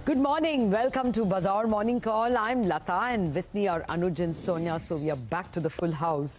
Good morning. Welcome to Bazaar Morning Call. I'm Lata and with me are Anuj and Sonia. So we are back to the full house.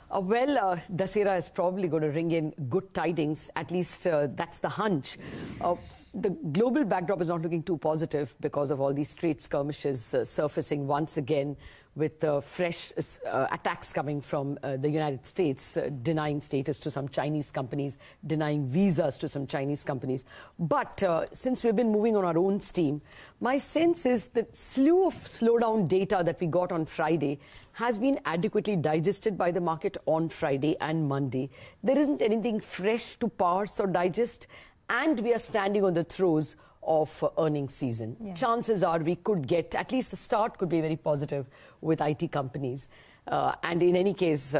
Dussehra is probably going to ring in good tidings. At least that's the hunch. The global backdrop is not looking too positive because of all these trade skirmishes surfacing once again with fresh attacks coming from the United States, denying status to some Chinese companies, denying visas to some Chinese companies. But since we've been moving on our own steam, my sense is that slew of slowdown data that we got on Friday has been adequately digested by the market on Friday and Monday. There isn't anything fresh to parse or digest, and we are standing on the throes of earnings season. Yeah. Chances are we could get, at least the start could be very positive with IT companies. And in any case,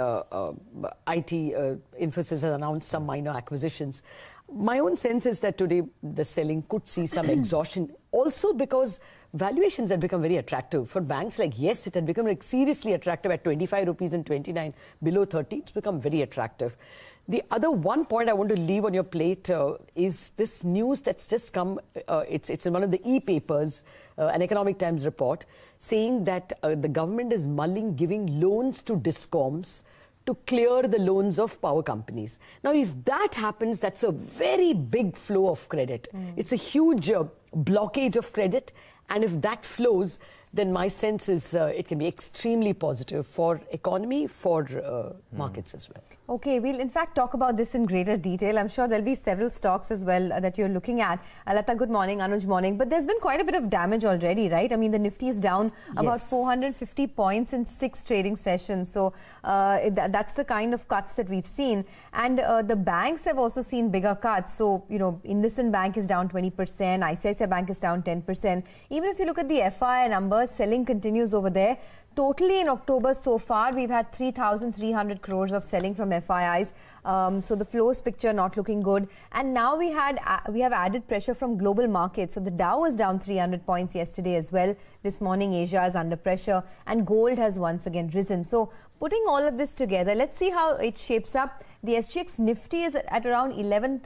IT Infosys has announced some minor acquisitions. My own sense is that today the selling could see some exhaustion, also because valuations had become very attractive. For banks like Yes, it had become like seriously attractive at 25 rupees and 29, below 30. It's become very attractive. The other one point I want to leave on your plate is this news that's just come. It's in one of the e-papers, an Economic Times report, saying that the government is mulling giving loans to discoms to clear the loans of power companies. Now, if that happens, that's a very big flow of credit. It's a huge blockage of credit. And if that flows, then my sense is it can be extremely positive for economy, for markets as well. Okay, we'll in fact talk about this in greater detail. I'm sure there'll be several stocks as well that you're looking at. Lata, good morning. Anuj, morning. But there's been quite a bit of damage already, right? I mean, the Nifty is down about 450 points in 6 trading sessions. So that's the kind of cuts that we've seen. And the banks have also seen bigger cuts. So, you know, IndusInd Bank is down 20%, ICICI Bank is down 10%. Even if you look at the FI numbers, selling continues over there. Totally in October so far, we've had 3,300 crores of selling from FIIs. So the flows picture not looking good. And now we have added pressure from global markets. So the Dow was down 300 points yesterday as well. This morning, Asia is under pressure and gold has once again risen. So putting all of this together, let's see how it shapes up. The SGX Nifty is at around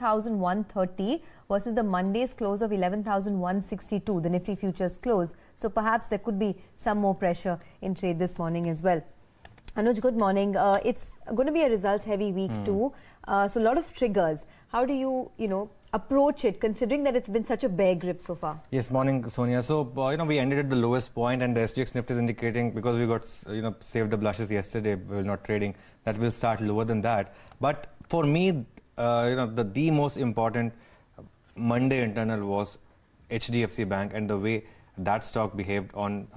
11,130 versus the Monday's close of 11,162, the Nifty futures close. So perhaps there could be some more pressure in trade this morning as well. Anuj, good morning. It's going to be a results-heavy week too. So a lot of triggers. How do you, approach it, considering that it's been such a bear grip so far? Yes, morning, Sonia. So, we ended at the lowest point, and the SGX Nifty is indicating, because we got, saved the blushes yesterday, we're not trading, that will start lower than that. But for me, the most important Monday internal was HDFC Bank and the way that stock behaved on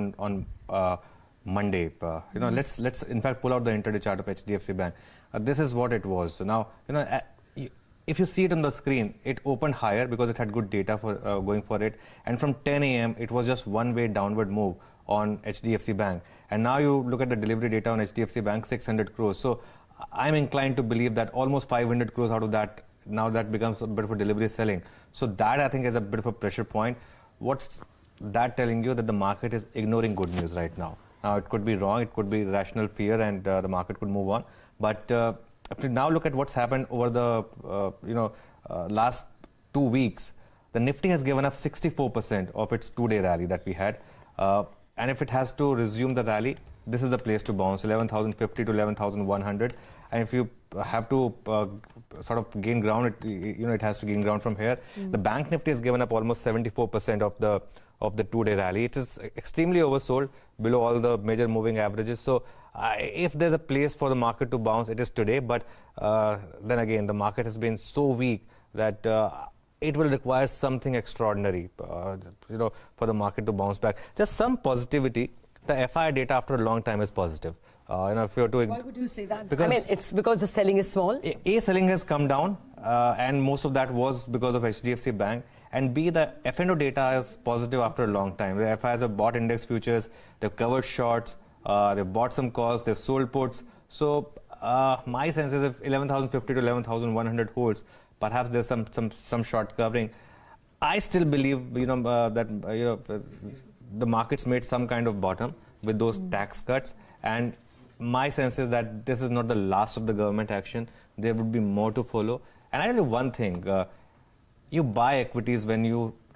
Monday. Let's in fact pull out the intraday chart of HDFC Bank. This is what it was. So now, if you see it on the screen, it opened higher because it had good data for going for it. And from 10 a.m., it was just one-way downward move on HDFC Bank. And now you look at the delivery data on HDFC Bank, 600 crores. So I'm inclined to believe that almost 500 crores out of that, now that becomes a bit of a delivery selling. So that, I think, is a bit of a pressure point. What's that telling you? That the market is ignoring good news right now. Now, it could be wrong. It could be rational fear, and the market could move on. But if you now look at what's happened over the last 2 weeks, the Nifty has given up 64% of its 2-day rally that we had. And if it has to resume the rally, this is the place to bounce, 11,050 to 11,100. And if you have to sort of gain ground, it has to gain ground from here. The Bank Nifty has given up almost 74% of the 2-day rally. It is extremely oversold, below all the major moving averages. So if there's a place for the market to bounce, it is today. But then again, the market has been so weak that it will require something extraordinary, for the market to bounce back. Just some positivity. The FI data after a long time is positive. If you're doing, why would you say that? Because I mean, it's because the selling is small. Selling has come down, and most of that was because of HDFC Bank. And B, the F&O data is positive after a long time. The FIs have bought index futures, they've covered shorts, they've bought some calls, they've sold puts. So my sense is if 11,050 to 11,100 holds, perhaps there's some short covering. I still believe, that the markets made some kind of bottom with those tax cuts, and my sense is that this is not the last of the government action. There would be more to follow. And I tell you one thing, you buy equities when you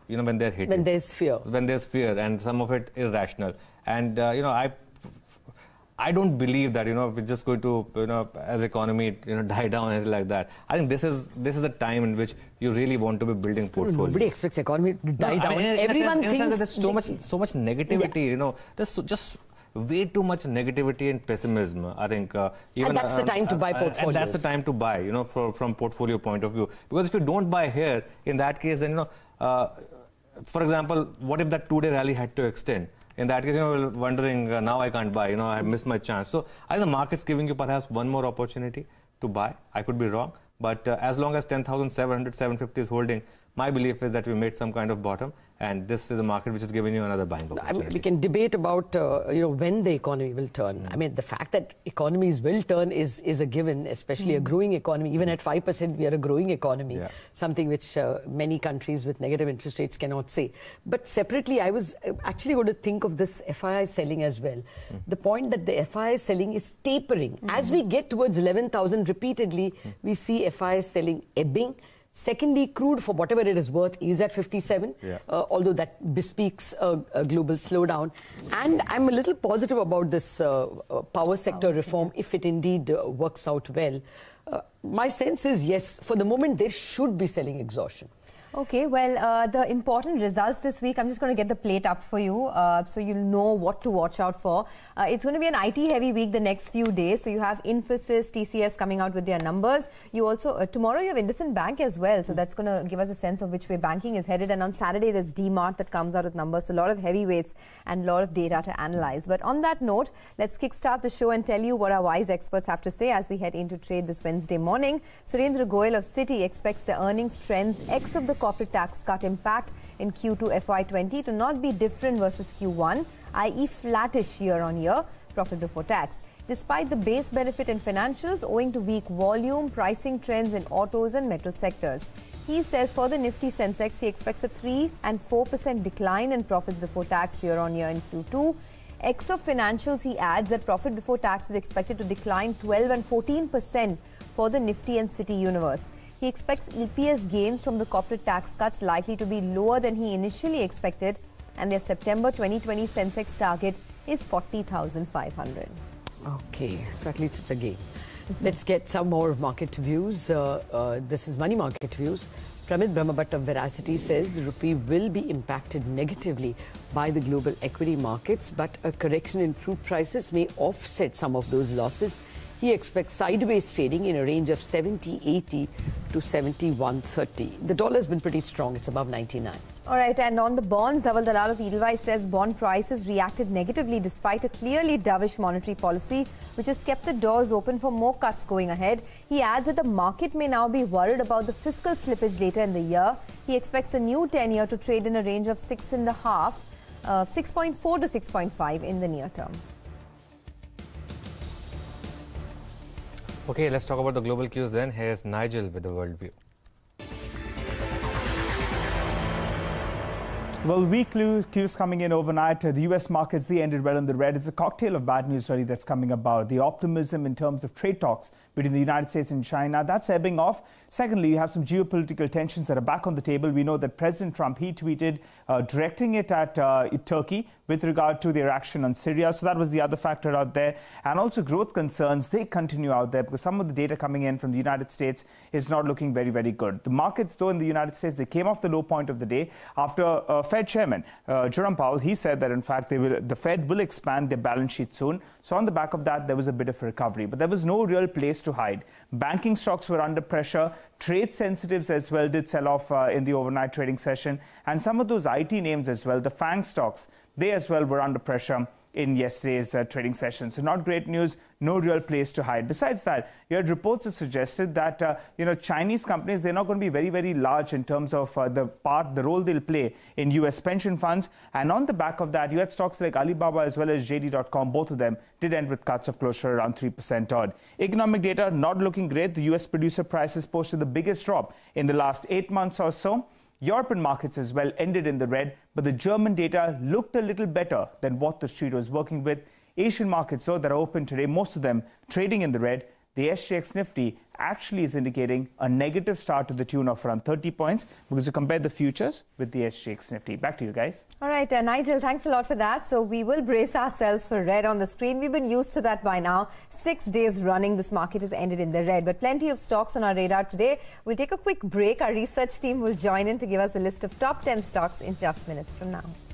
when they're hated. When there's fear. When there's fear, and some of it irrational. And I don't believe that we're just going to as economy die down, anything like that. I think this is the time in which you really want to be building portfolios. Nobody expects economy to die down. Everyone thinks there's so much negativity. Yeah. There's just way too much negativity and pessimism. I think even and that's the time to buy portfolios. And that's the time to buy, from portfolio point of view. Because if you don't buy here, in that case, then for example, what if that 2-day rally had to extend? In that case, we're wondering, now I can't buy, I missed my chance. So I think the market's giving you perhaps one more opportunity to buy. I could be wrong, but as long as 10,700, 750 is holding, my belief is that we made some kind of bottom, and this is a market which is giving you another buying opportunity. I mean, we can debate about when the economy will turn. I mean, the fact that economies will turn is a given, especially a growing economy. Even at 5%, we are a growing economy, something which many countries with negative interest rates cannot say. But separately, I was actually going to think of this FII selling as well. The point that the FII selling is tapering. As we get towards 11,000 repeatedly, we see FII selling ebbing. Secondly, crude, for whatever it is worth, is at 57, although that bespeaks a global slowdown. And I'm a little positive about this power sector reform, if it indeed works out well. My sense is, yes, for the moment, there should be selling exhaustion. Okay, well, the important results this week, I'm just going to get the plate up for you so you'll know what to watch out for. It's going to be an IT-heavy week the next few days. So you have Infosys, TCS coming out with their numbers. You also, tomorrow you have IndusInd Bank as well. So that's going to give us a sense of which way banking is headed. And on Saturday, there's DMart that comes out with numbers. So a lot of heavyweights and a lot of data to analyze. But on that note, let's kickstart the show and tell you what our wise experts have to say as we head into trade this Wednesday morning. Surendra Goyal of Citi expects the earnings trends ex of the corporate tax cut impact in Q2 FY20 to not be different versus Q1, i.e. flattish year-on-year profit before tax, despite the base benefit in financials owing to weak volume, pricing trends in autos and metal sectors. He says for the Nifty Sensex, he expects a 3% and 4% decline in profits before tax year-on-year in Q2. Ex of financials, he adds that profit before tax is expected to decline 12% and 14% for the Nifty and Citi universe. He expects EPS gains from the corporate tax cuts likely to be lower than he initially expected, and their September 2020 Sensex target is 40,500. Okay, so at least it's a gain. Let's get some more market views. This is Money Market Views. Pramit Brahmabhatt of Veracity says the rupee will be impacted negatively by the global equity markets, but a correction in crude prices may offset some of those losses. He expects sideways trading in a range of 70.80 to 71.30. The dollar has been pretty strong. It's above 99. All right, and on the bonds, Dhaval Dalal of Edelweiss says bond prices reacted negatively despite a clearly dovish monetary policy, which has kept the doors open for more cuts going ahead. He adds that the market may now be worried about the fiscal slippage later in the year. He expects the new 10-year to trade in a range of 6.5, 6.4 to 6.5 in the near term. Okay, let's talk about the global cues then. Here's Nigel with the world view. Well, weak cues coming in overnight. The U.S. markets, they ended well in the red. It's a cocktail of bad news really that's coming about. The optimism in terms of trade talks between the United States and China, that's ebbing off. Secondly, you have some geopolitical tensions that are back on the table. We know that President Trump, he tweeted directing it at Turkey with regard to their action on Syria. So that was the other factor out there. And also growth concerns, they continue out there because some of the data coming in from the United States is not looking very, very good. The markets, though, in the United States, they came off the low point of the day after Fed chairman Jerome Powell, he said that, in fact, the Fed will expand their balance sheet soon. So on the back of that, there was a bit of a recovery. But there was no real place to hide. Banking stocks were under pressure. Trade sensitives as well did sell off in the overnight trading session. And some of those IT names as well, the FANG stocks, they as well were under pressure in yesterday's trading session. So not great news, no real place to hide. Besides that, you had reports that suggested that, Chinese companies, they're not going to be very, very large in terms of the role they'll play in U.S. pension funds. And on the back of that, you had stocks like Alibaba as well as JD.com. Both of them did end with cuts of closer around 3% odd. Economic data not looking great. The U.S. producer prices posted the biggest drop in the last 8 months or so. European markets as well ended in the red, but the German data looked a little better than what the street was working with. Asian markets, though, that are open today, most of them trading in the red. the SGX Nifty actually is indicating a negative start to the tune of around 30 points because you compare the futures with the SGX Nifty. Back to you guys. All right, Nigel, thanks a lot for that. So we will brace ourselves for red on the screen. We've been used to that by now. 6 days running, this market has ended in the red. But plenty of stocks on our radar today. We'll take a quick break. Our research team will join in to give us a list of top 10 stocks in just minutes from now.